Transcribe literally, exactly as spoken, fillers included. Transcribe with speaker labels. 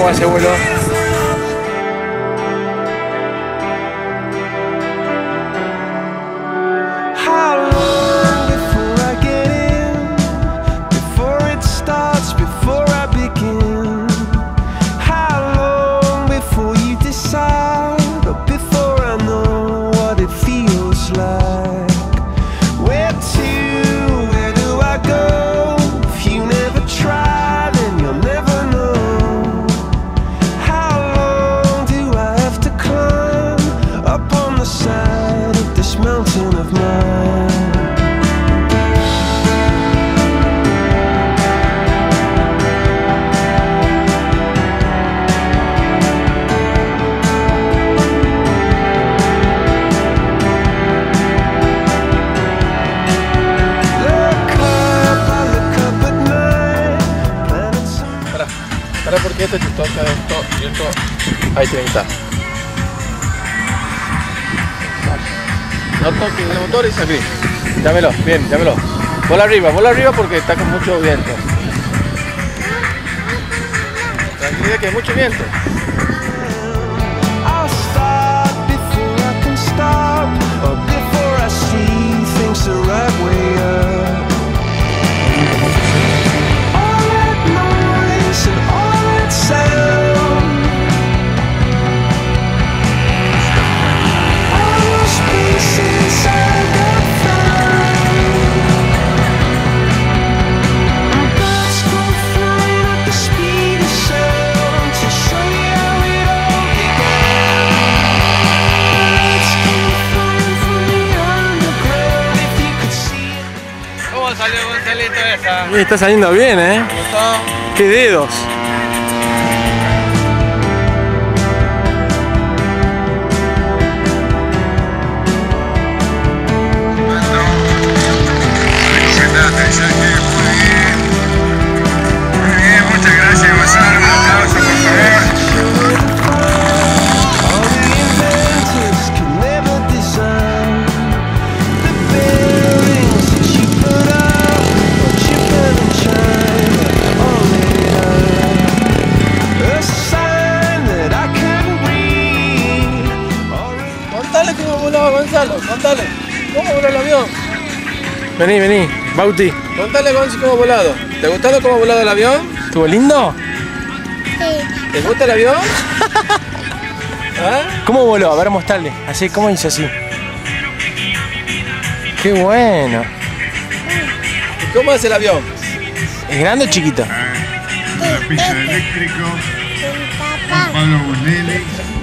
Speaker 1: va ese vuelo. Ahora porque este te toca esto y esto. Ahí tiene que estar. No toques el motor y salí. Llámelo, bien, llámelo. Bola arriba, bola arriba porque está con mucho viento. Tranquilidad que hay mucho viento.
Speaker 2: ¿Cómo salió Gonzalito esa?
Speaker 1: Y está saliendo bien, ¿eh?
Speaker 2: ¿Te gustó?
Speaker 1: ¡Qué dedos!
Speaker 2: Contale cómo volaba Gonzalo, contale. ¿Cómo voló el avión?
Speaker 1: Vení, vení, Bauti.
Speaker 2: Contale Gonzi cómo ha volado. ¿Te ha gustado cómo ha volado el avión?
Speaker 1: ¿Estuvo lindo?
Speaker 3: Sí.
Speaker 2: ¿Te gusta el avión? ¿Ah?
Speaker 1: ¿Cómo voló? A ver, mostrarle. Así, ¿cómo hizo así? ¡Qué bueno!
Speaker 2: ¿Y cómo hace el avión?
Speaker 1: ¿Es grande o chiquito?
Speaker 4: Una pista de eléctrico,
Speaker 3: Papá.
Speaker 4: Pablo Bonelli.